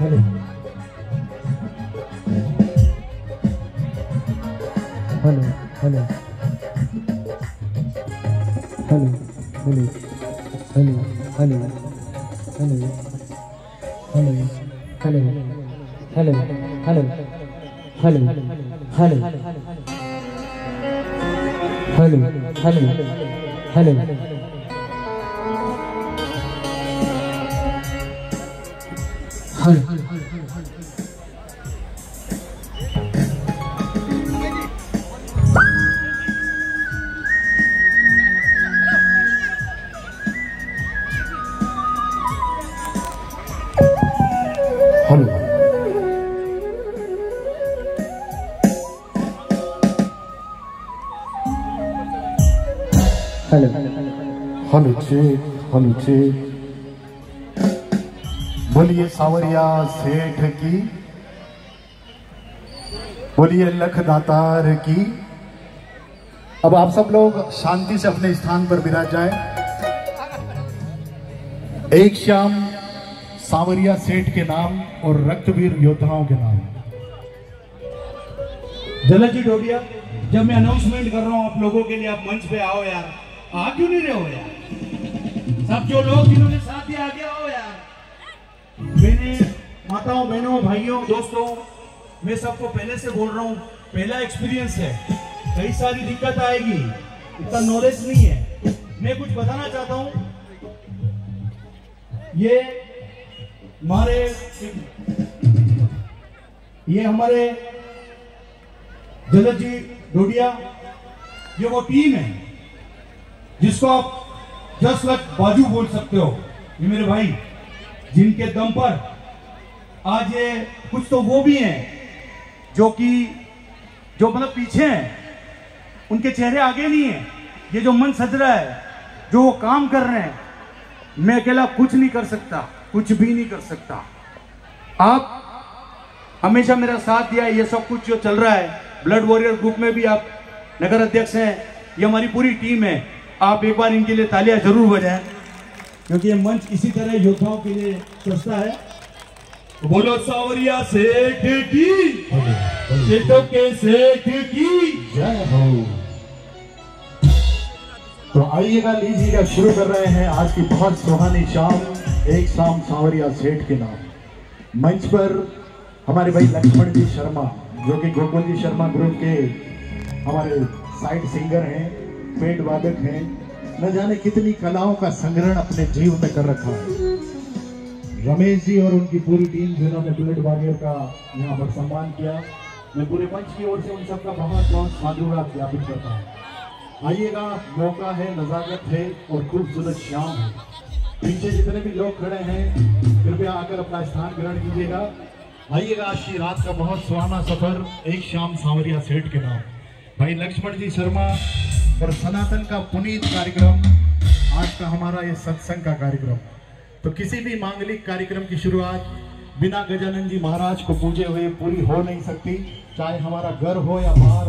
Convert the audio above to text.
Hello hello hello hello hello hello hello hello hello hello hello hello hello hello hello hello hello जी बोलिए सावरिया सेठ की, बोलिए लख दातार की। अब आप सब लोग शांति से अपने स्थान पर विराज जाएं। एक शाम सावरिया सेठ के नाम और रक्तवीर योद्धाओं के नाम। जलज जी डोडिया, जब मैं अनाउंसमेंट कर रहा हूं आप लोगों के लिए, आप मंच पे आओ यार। आ क्यों नहीं रहे हो यार? सब जो लोग जिन्होंने साथ दिया आगे आओ यार। मैंने माताओं, बहनों, भाइयों, दोस्तों, मैं सबको पहले से बोल रहा हूँ, पहला एक्सपीरियंस है, कई सारी दिक्कत आएगी, इतना नॉलेज नहीं है। मैं कुछ बताना चाहता हूँ। ये हमारे जलज जी डोडिया, ये वो टीम है जिसको आप 10 लाख बाजू बोल सकते हो। ये मेरे भाई, जिनके दम पर आज ये, कुछ तो वो भी हैं जो मतलब पीछे हैं, उनके चेहरे आगे नहीं है। ये जो मन सज रहा है, जो वो काम कर रहे हैं, मैं अकेला कुछ नहीं कर सकता, कुछ भी नहीं कर सकता। आप हमेशा मेरा साथ दिया है। ये सब कुछ जो चल रहा है, ब्लड वॉरियर ग्रुप में भी आप नगर अध्यक्ष हैं, ये हमारी पूरी टीम है। आप एक बार इनके लिए तालियां जरूर बजाएं, क्योंकि ये मंच इसी तरह योद्धाओं के लिए सस्ता है। तो बोलो सावरिया सेठ की, सेठों के सेठ की जय हो। तो आइएगा, लीजिएगा, शुरू कर रहे हैं आज की बहुत सुहानी शाम, एक शाम सावरिया सेठ के नाम। मंच पर हमारे भाई लक्ष्मण जी शर्मा, जो कि गोकुल जी शर्मा ग्रुप के हमारे साइड सिंगर हैं, पेट वादक हैं, न जाने कितनी कलाओं का संग्रहण अपने जीव में कर रखा है। रमेश जी और उनकी पूरी टीम जिन्होंने ब्लड वॉरियर का यहाँ पर सम्मान किया, मैं पूरे मंच की ओर से उन सबका बहुत बहुत साधुवाद ज्ञापित करता हूँ। आइएगा, मौका है, नजाकत है और खूबसूरत शाम है। पीछे जितने भी लोग खड़े हैं, कृपया आकर अपना स्थान ग्रहण कीजिएगा। आइएगा, आज की रात का बहुत सुहाना सफर, एक शाम सावरिया सेठ के नाम। भाई लक्ष्मण जी शर्मा और सनातन का पुनीत कार्यक्रम, आज का हमारा ये सत्संग का कार्यक्रम। तो किसी भी मांगलिक कार्यक्रम की शुरुआत बिना गजानन जी महाराज को पूजे हुए पूरी हो नहीं सकती, चाहे हमारा घर हो या बाहर।